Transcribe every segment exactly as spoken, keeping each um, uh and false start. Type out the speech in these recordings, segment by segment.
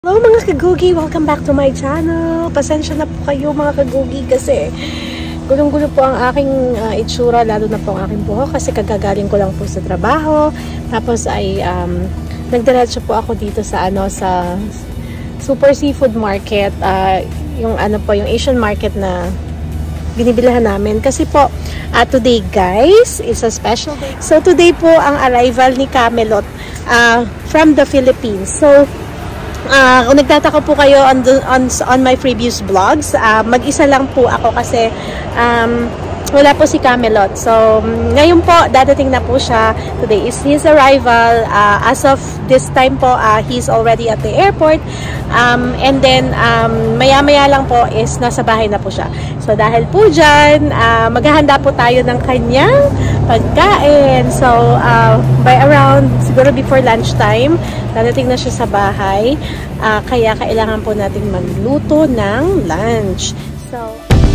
Hello mga kagugi! Welcome back to my channel! Pasensya na po kayo mga kagugi kasi gulong-gulo po ang aking uh, itsura, lalo na po ang aking buhok kasi kagagaling ko lang po sa trabaho. Tapos ay um, nagdiretso po ako dito sa ano sa Super Seafood Market, uh, yung ano po, yung Asian market na binibilahan namin. Kasi po, uh, today guys, is a special day. So today po ang arrival ni Camelot uh, from the Philippines. So Uh, kung nagtataka po kayo on, the, on, on my previous vlogs, uh, mag-isa lang po ako kasi um, wala po si Camelot. So, ngayon po, dadating na po siya. Today is his arrival. Uh, as of this time po, uh, he's already at the airport. Um, and then, um, maya-maya lang po is nasa bahay na po siya. So, dahil po dyan, uh, maghahanda po tayo ng kanyang pagkain. So, uh, by around, siguro before lunchtime, dadating na siya sa bahay. Uh, kaya kailangan po natin magluto ng lunch. So,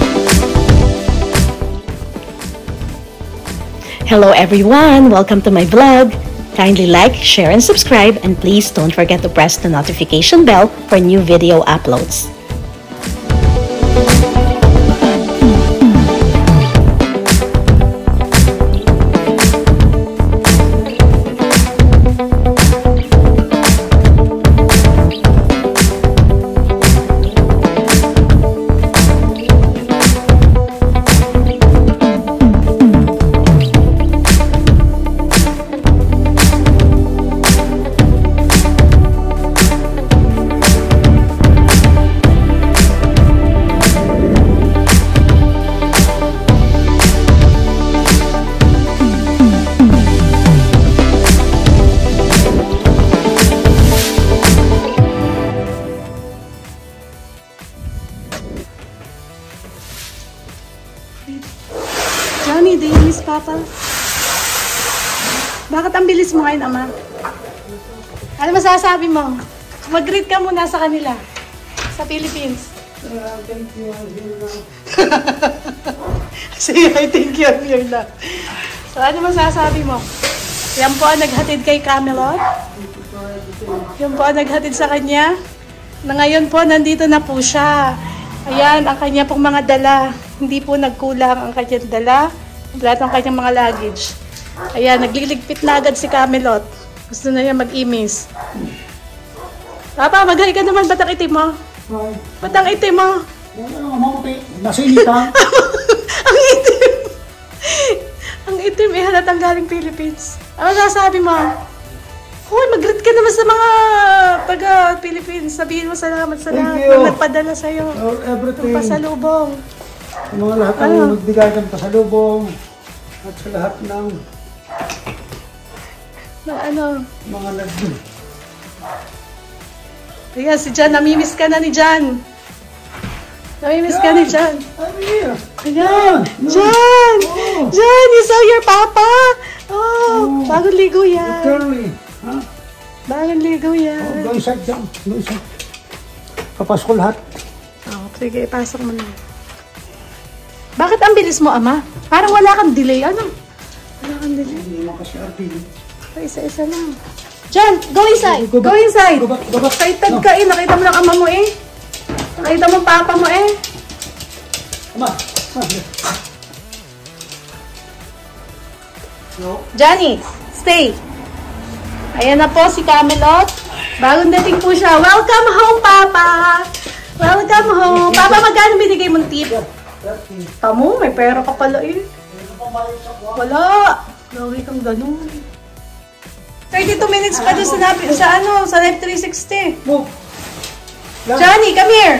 hello everyone! Welcome to my vlog. Kindly like, share, and subscribe. And please don't forget to press the notification bell for new video uploads. Johnny, do you miss Papa? Bakit ang bilis mo ngayon, Ama? Ano masasabi mo? Mag-greet ka muna sa kanila. Sa Philippines. Uh, thank you, I'm here now. Sige, I think you're here now. So, ano masasabi mo? Yan po ang naghatid kay Camelot. Yan po ang naghatid sa kanya. Na ngayon po, nandito na po siya. Ayan, ang kanya pong mga dala. Hindi po nagkulang ang kanyang dala. Lahat ng kanyang mga luggage. Ayan, nagliligpit na agad si Camelot. Gusto na niya mag-imis. Papa, mag-hi ka naman. Ba't ang itim mo? Hi. Ba't ang itim mo? Ano, mamuti. Nasinita. Ang itim. Ang itim eh, halatang galing Philippines. Ano sasabi mo? Hoy, mag-greet ka naman sa mga taga-Philippines. Sabihin mo salamat sa lahat na nagpadala sa'yo. For everything. Ng pasalubong. Sa mga lahat ng ano? Nagbigay ng pasalubong. At sa lahat ng na ano? Mga nag... Ayan, si Jan. Namimiss ka na ni Jan. Namimiss ka ni Jan. I'm here. Ayan. Jan! Oh. Jan, you saw your papa! Oh, oh. Bagong ligo yan. Curly. Huh? Bagong ligo yan. Oh, go inside dyan. Go inside. Kapasok ko lahat. Oh, sige, ipasok mo na. Bakit ang bilis mo, Ama? Parang wala kang delay. Ano? Wala kang delay. Hindi mo kasi artin. Isa-isa lang. Jan, go inside. Go, go inside. Go back, go back. Excited No. ka eh. Nakita mo lang ama mo eh. Nakita mo papa mo eh. Ama. No. Johnny, stay. Ayan na po si Camelot. Bagong dating po siya. Welcome home, Papa. Welcome home. Papa, magkano binigay mong tip? Tamo, may pera ka pala eh. Wala. Lagi kang ganun. thirty-two minutes pa doon sa, sa ano, sa Live three sixty. Move. Johnny, come here.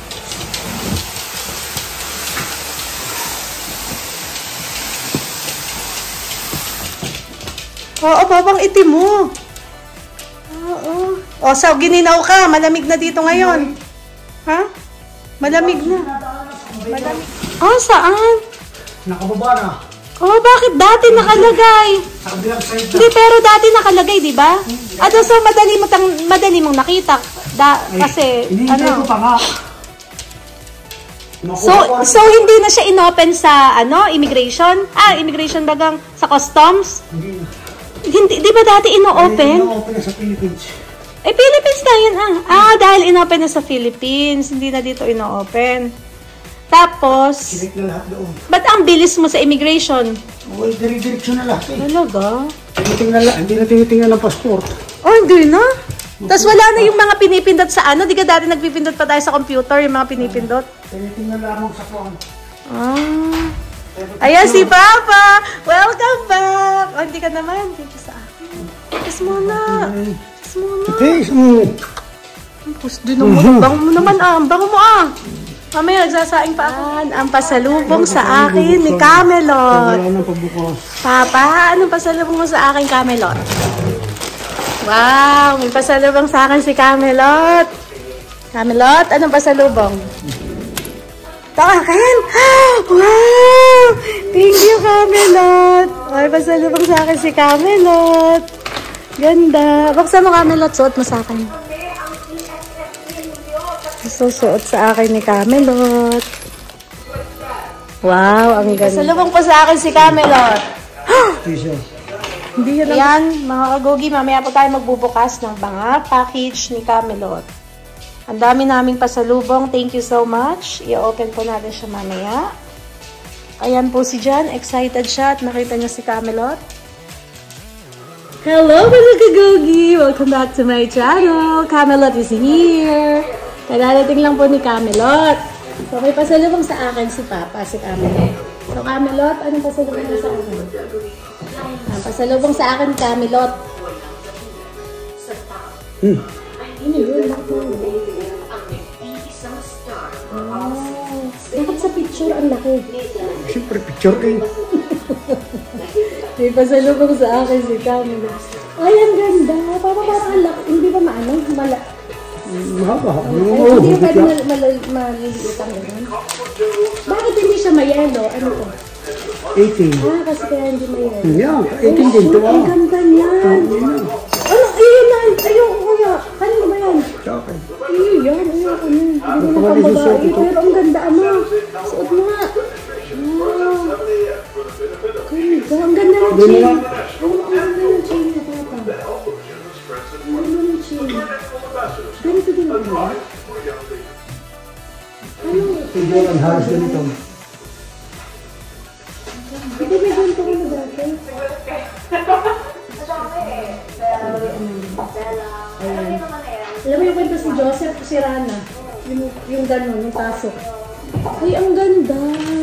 Oo, babang itim mo. Oo. O, so, gininaw ka. Malamig na dito ngayon. Ha? Malamig na. Malamig. Oh, saan? Nakababa na. Oh, bakit dati nakalagay? Sa kabilang side na. Hindi, pero dati nakalagay, di ba? At so, madali, mo tang, madali mong nakita. Da, kasi, Hinihintay ano? ko pa nga. So, so hindi na siya inopen sa, ano, immigration? Ah, immigration bagang sa customs? Hindi na. Hindi, di ba dati ino-open? Ino-open sa Philippines. Eh, Philippines na yun ah. Ah, dahil inopen na sa Philippines. Hindi na dito ino-open. Tapos, Direct na lahat doon. ba't ang bilis mo sa immigration? Oo, dire-direksyon na lahat eh. Talaga? Tinitingnan lang, hindi na tinitingnan ng passport. Oh, hindi na. Tapos wala na yung mga pinipindot sa ano. Di ka dati nagpipindot pa tayo sa computer, yung mga pinipindot? Tinitingnan lamang sa phone. Ah. Ayan si Papa! Welcome back! O, hindi ka naman. Dito sa akin. Kiss muna. Kiss muna. Kiss mo. Tapos din naman. Bango mo naman ah. Bango mo ah. Mamaya nagsasaing pa ako. Ang pasalubong sa akin ni Camelot. Wala nang pabukas. Papa, anong pasalubong mo sa akin, Camelot? Wow! May pasalubong sa akin si Camelot. Camelot, anong pasalubong? Ito akin! Wow! Thank you, Camelot! May pasalubong sa akin si Camelot. Ganda. Buksan mo, Camelot. Suot mo sa akin. Susuot sa akin ni Camelot. Wow, ang ganda. Pasalubong pa sa akin si Camelot. Hindi yan. Ayan, mga kagogi, mamaya po tayo magbubukas ng mga package ni Camelot. Ang dami naming pasalubong. Thank you so much. I-open po natin siya mamaya. Ayan po si Jan. Excited siya at nakita niya si Camelot. Hello mga kagogi! Welcome back to my channel. Camelot is here. Kadadating lang po ni Camelot. So may pasalubong sa akin si Papa, si Camelot. So Camelot, anong pasalubong mo sa akin? Ang pasalubong sa akin, Camelot. Hmm. Ano yun? Oh, bakit sa picture ang laki? Siyempre, picture kayo. May pasalubong sa akin si Camelot. Ay, ang ganda. Parang parang ang laki. Hindi ba maano? Mala. Mahaba. Ay, hindi pa pwede maliliit ang gano'n. Bakit hindi siya mayelo? Ano to? eighteen. Ah, kasi kaya hindi mayelo. Yan, eighteen din to. Ang ganda niyan. Ano? Ayun na. Ayun, kuya. Kanino ba yan? Okay. Ayun yan. Ayun ko yan. Hindi mo pang babae. Pero ang ganda, ama. Suot mo nga. Wow. Ganda. Ang ganda ng chain. Ang ganda ng chain na papa. Ang ganda ng chain. Ganito din ako. Ano? Tignan ang halos ganito. Hindi may ganito ko na dati. Ayan. Alam mo yung kwento si Joseph, si Rana. Yung, yung gano'n, yung taso. Ay, ang ganda.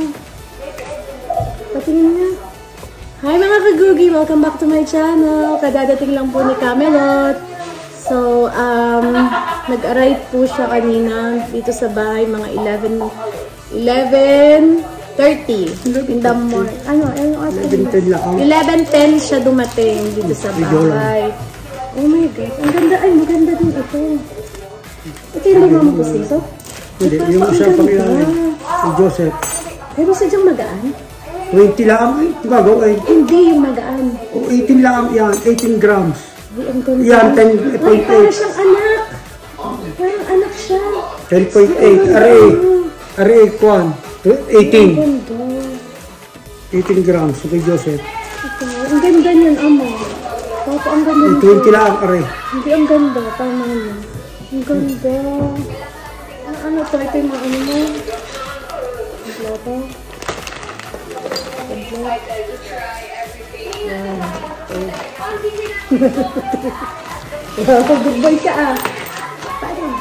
Patingin niya. Hi mga kagugi! Welcome back to my channel. Kadadating lang po ni Camelot. So, um, nag-arrive po siya kanina dito sa bahay, mga eleven thirty in the morning. Ano? Ano? eleven ten siya dumating dito sa bahay. Oh my God. Ang ganda. Ay, maganda din ito. Ito yung lumang mo pusiso? Hindi, yung isa pang ilan. Si Joseph. Pero sadyang magaan? twenty lang eh. Gagawin. Hindi yung magaan. O eighteen lang yan. eighteen grams. Ay, ang ganda. Yan, ten point Ay, para eight. siyang anak. Parang anak siya. ten point eight. Aray. Aray, kwan. eighteen. Ang ganda. eighteen grams. Kay Joseph. Ito, ang ganda niyan, amo. Papa, ang ganda niyan. twenty lang, aray. Hindi, ang ganda. Tama niya. Ang ganda. Ano, ano to? Ito yung mga ano mo. Ang plata. Ang plata. Yan. Wow, good boy ka ah. Parang.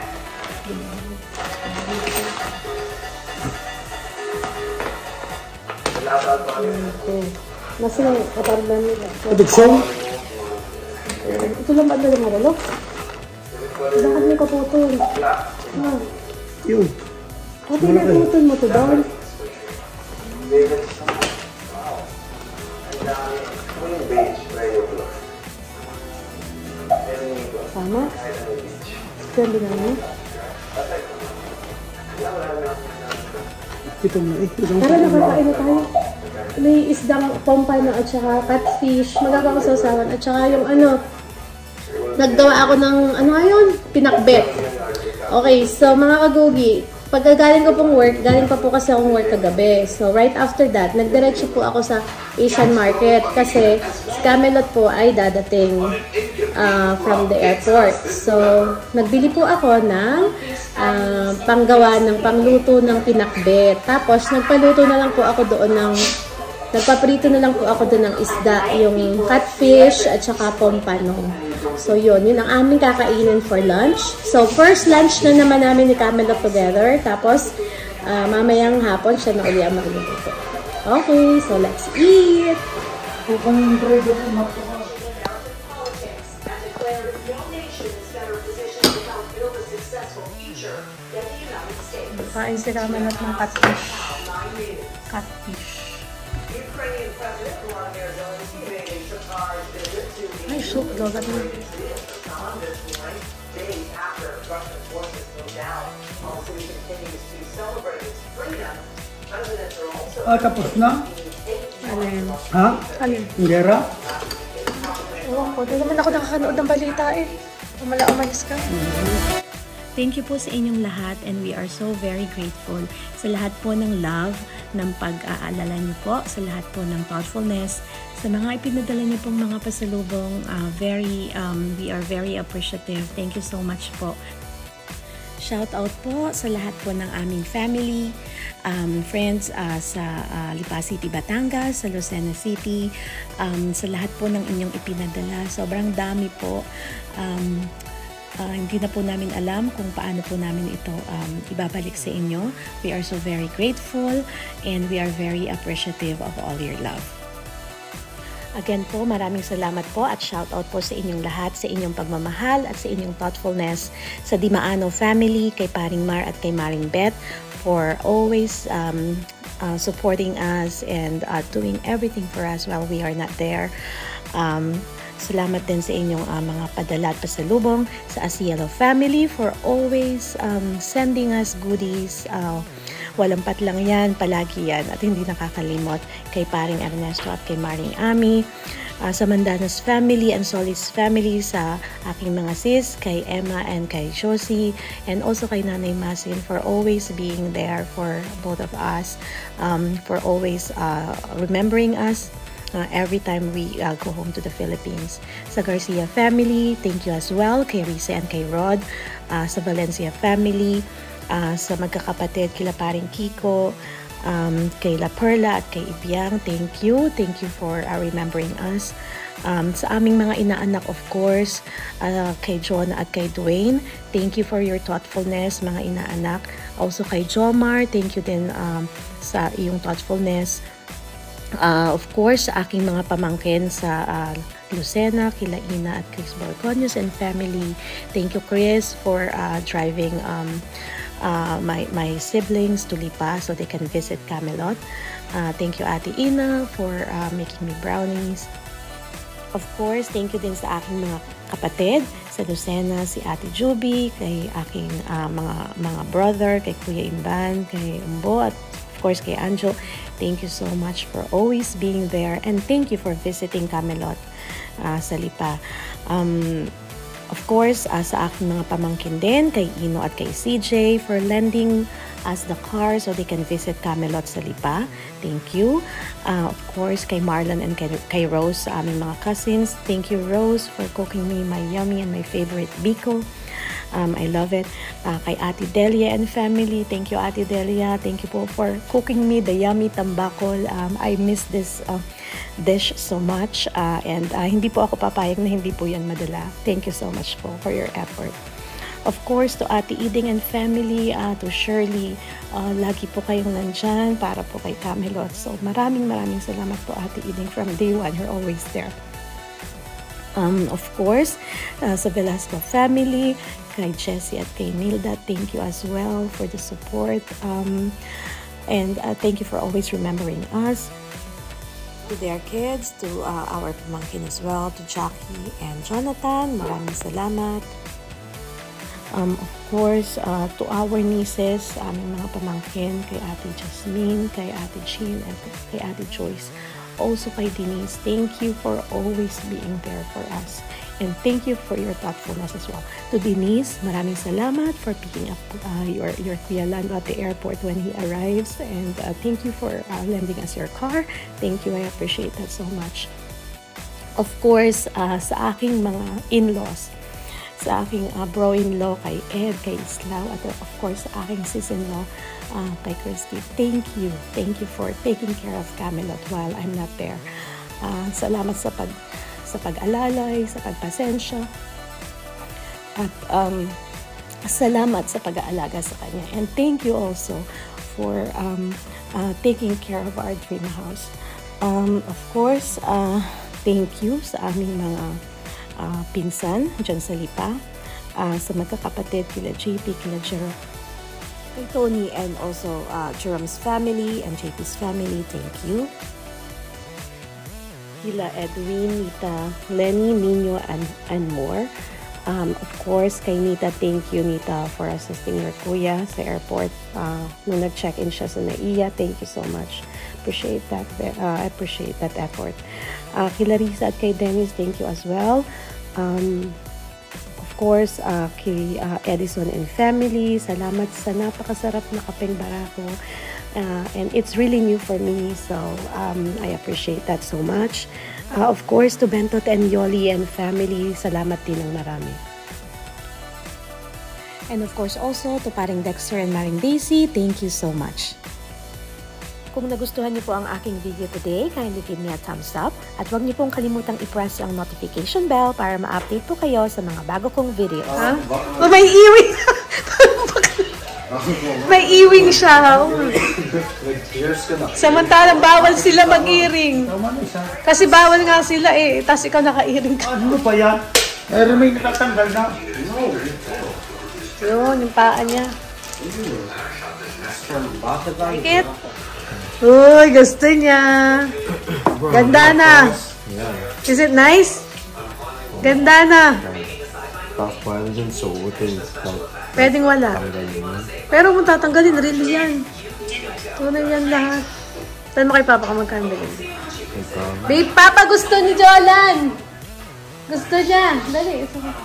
Nasa lang katarban nila. Addiction? Ito lang ba na lang maralo? Bakit may kaputol? Ah. Yun. Ate, naputol mo to doon. Sama? Ganda namin. Ito mo eh. Tara, nakakain na tayo. May isdang pompano at saka catfish. Magagawa ko sa usawan. At saka yung ano, naggawa ako ng, ano ngayon? Pinakbet. Okay, so mga kagogi, pagkagaling ko pong work, galing pa po kasi akong work kagabi. So, right after that, nagdiretso po ako sa Asian market kasi si Camelot po ay dadating uh, from the airport. So, nagbili po ako ng uh, panggawa ng pangluto ng pinakbet. Tapos, nagpaluto na lang po ako doon ng nagpaprito na lang po ako doon ng isda, yung catfish at saka pompanong. So, yun. Yun ang aming kakainin for lunch. So, first lunch na naman namin ni Camelot together. Tapos, uh, mamayang hapon siya na uli ang magluluto. Okay, so let's eat! Kain si Camelot ng catfish. Catfish. Ay, soup, gagat mo. Ah, tapos na? Alin? Ha? Alin? Gera? Oo, oh, di naman ako nakakanood ng balita eh. Umala, umalis ka. Mm-hmm. Thank you po sa inyong lahat and we are so very grateful sa lahat po ng love, ng pag-aalala niyo po, sa lahat po ng thoughtfulness, sa mga ipinadala niyo pong mga pasalubong. Uh, very, um, we are very appreciative. Thank you so much po. Shout out po sa lahat po ng aming family, um, friends uh, sa uh, Lipa City, Batangas, sa Lucena City, um, sa lahat po ng inyong ipinadala. Sobrang dami po. Um, Uh, hindi na po namin alam kung paano po namin ito um, ibabalik sa inyo. We are so very grateful and we are very appreciative of all your love. Again po, maraming salamat po at shout out po sa inyong lahat, sa inyong pagmamahal at sa inyong thoughtfulness, sa Dimaano family, kay Paring Mar at kay Maring Beth for always um, uh, supporting us and uh, doing everything for us while we are not there. Um, Salamat din sa inyong uh, mga padala at pasalubong sa Asielo family for always um, sending us goodies. Uh, walang patlang yan, palagi yan at hindi nakakalimot kay Paring Ernesto at kay Maring Ami. Uh, sa Mandanas family and Solis family, sa aking mga sis, kay Emma and kay Josie, and also kay Nanay Masin for always being there for both of us, um, for always uh, remembering us Uh, every time we uh, go home to the Philippines. Sa Garcia family, thank you as well. Kay Risa and kay Rod. Uh, sa Valencia family, uh, sa magkakapatid, kila Paring Kiko, um, kay La Perla at kay Ibiang, thank you. Thank you for uh, remembering us. Um, sa aming mga inaanak, of course, uh, kay John at kay Dwayne, thank you for your thoughtfulness, mga inaanak. Also kay Jomar, thank you din um, sa iyong thoughtfulness. Uh, of course, sa aking mga pamangkin sa uh, Lucena, kila Ina at Chris Borconius and family. Thank you, Chris, for uh, driving um, uh, my, my siblings to Lipa so they can visit Camelot. Uh, thank you, Ate Ina, for uh, making me brownies. Of course, thank you din sa aking mga kapatid sa Lucena, si Ate Juby, kay aking uh, mga mga brother, kay Kuya Imban, kay Umbo, at of course kay Anjo. Thank you so much for always being there and thank you for visiting Camelot uh, sa Lipa. Um, of course, uh, sa aking mga pamangkin din, kay Ino at kay C J for lending us the car so they can visit Camelot sa Lipa. Thank you. Uh, of course, kay Marlon and kay, kay Rose, sa aming mga cousins. Thank you, Rose, for cooking me my yummy and my favorite biko. Um, I love it. Uh, kay Ate Delia and family, thank you, Ate Delia. Thank you po for cooking me the yummy tambakol. Um, I miss this uh, dish so much. Uh, and uh, hindi po ako papayag na hindi po yan madala. Thank you so much po for your effort. Of course, to Ate Iding and family, uh, to Shirley, uh, lagi po kayong nandyan para po kay Camelot. So maraming maraming salamat po, Ate Iding, from day one. You're always there. Um, of course, uh, sa Velasco family, kay Jessie at kay Nilda, thank you as well for the support. Um, and uh, thank you for always remembering us. To their kids, to uh, our pamangkin as well, to Jackie and Jonathan, maraming salamat. Um, of course, uh, to our nieces, aming mga pamangkin, kay Ate Jasmine, kay Ate Jean, and kay Ate Joyce. Also kay Denise, thank you for always being there for us. And thank you for your thoughtfulness as well. To Denise, maraming salamat for picking up uh, your, your Kuya Lando at the airport when he arrives. And uh, thank you for uh, lending us your car. Thank you, I appreciate that so much. Of course, uh, sa aking mga in-laws, sa aking uh, bro-in-law, kay Ed, kay Islaw, at uh, of course, sa aking sis-in-law, uh, kay Christy. Thank you. Thank you for taking care of Camelot while I'm not there. Uh, salamat sa pag sa pag-alalay, sa pagpasensya, at um, salamat sa pag-aalaga sa kanya. And thank you also for um, uh, taking care of our dream house. Um, of course, uh, thank you sa aming mga uh, pinsan dyan sa Lipa, uh, sa magkakapatid, kila J P, kila Jerome, kay Tony, and also uh, Jerome's family and J P's family. Thank you. Kila Edwin, Nita, Lenny, Nino, and, and more. Um, of course, kay Nita, thank you, Nita, for assisting your kuya sa airport. Uh, nung nag-check-in siya sa N A I A, thank you so much. Appreciate that. Uh, I appreciate that effort. Uh, kila Risa at kay Dennis, thank you as well. Um, of course, uh, kay uh, Edison and family, salamat sa napakasarap na kapeng barako. Uh, and it's really new for me, so um, I appreciate that so much. Uh, of course, to Bentot and Yoli and family, salamat din ng marami. And of course also to paring Dexter and Maring Daisy, thank you so much. Kung nagustuhan niyo po ang aking video today, kindly give me a thumbs up. At huwag niyo pong kalimutang i-press ang notification bell para ma-update po kayo sa mga bago kong videos. Ha? Oh, may iwing! May iwing siya. Samantalang bawal sila mag-iring. Kasi bawal nga sila eh. Tapos ikaw naka-iring ka. Ano pa yan? Meron may natatanggal na. Yun, yung paa niya. Like it? Uy, gusto niya. Ganda na. Is it nice? Ganda na. Pwede dyan suotin. Pwedeng wala. Pero kung tatanggalin, really yan. Tunay yan lahat. Saan mo kay Papa ka magkandalin? Babe, Papa gusto ni Jolan. Gusto niya. Dali.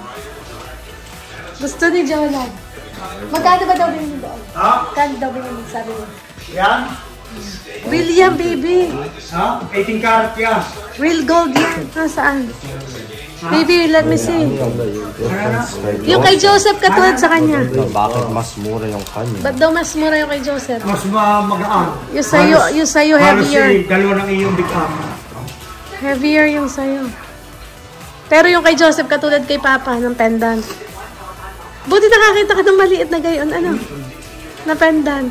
Gusto ni Jolan. Magkano ba daw rin doon? Ha? Magkano daw rin sabi mo? Yan? Real yan, baby. Ha? eighteen karat yan. Real gold yan. Nasaan? Baby, let me see. Yung kay Joseph katulad sa kanya. Bakit mas mura yung kanya? Ba't daw mas mura yung kay Joseph? Mas magaan. Yung sa'yo, yung sa'yo heavier. Halos dalawa ng iyong big-up. Heavier yung sa'yo. Pero yung kay Joseph katulad kay Papa ng pendant. Buti nakakita ka ng maliit na gayon. Ano? Na pendant.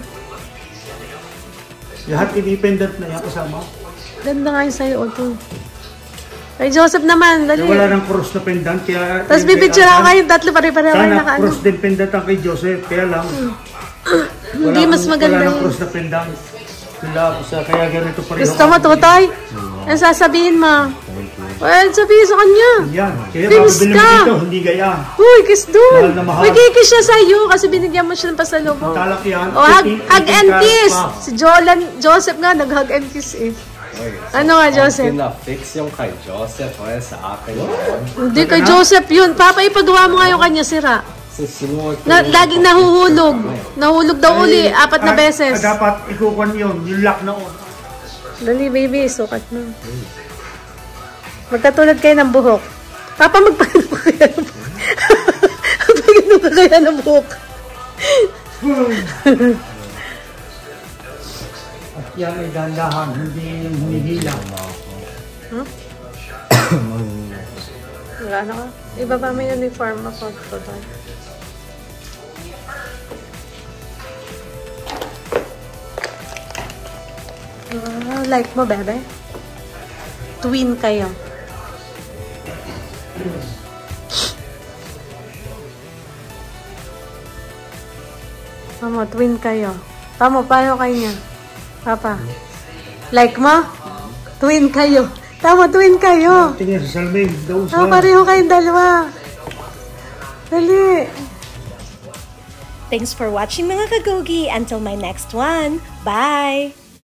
Lahat independent na yan kasama. Ganda nga yung sa'yo. Ito. Kay Joseph naman, dali. Wala nang cross na pendant. Kaya tapos bibidyo lang kayo, tatlo pare-pareho kayo naka ano. Cross din pendant ang kay Joseph. Kaya lang. Hindi mas maganda wala yun. nang cross na pendant. Kaya ganito pa rin. Gusto mo, Tutoy? Ano sasabihin mo? Well, sabihin sa kanya. Yan. Kaya kiss mabibili mo dito, hindi gayaan. Uy, kiss doon. Mahal na mahal. Uy, kikiss siya sa'yo kasi binigyan mo siya ng pasalubong. Talak yan. O, hug, hug and kiss. Si Jolan, Joseph nga, nag-hug and kiss eh. Ano nga, Joseph? Pina-fix yung kay Joseph, o sa akin yun. Hindi, kay Joseph yun. Papa, ipagawa mo nga yung kanya sira. Na, laging nahuhulog. Nahulog daw uli, apat na beses. Ah, dapat ikukuhan yun, yung lock na on. Dali, baby, sukat mo. Magkatulad kayo ng buhok. Papa, magpagano ka kaya ng buhok? Magpagano ka kaya ng buhok? At yan ay dandahan, hindi humihila. Huh? Wala na ka. Iba pa may uniform ako. Uh, like mo, bebe? Twin kayo. Tama, twin kayo. Tama, paano kayo niya? Papa. Like mo? Twin kayo. Tama, twin kayo. Tingnan sa salming. Ah, pareho kayong dalawa. Dali. Thanks for watching mga kagogi. Until my next one. Bye!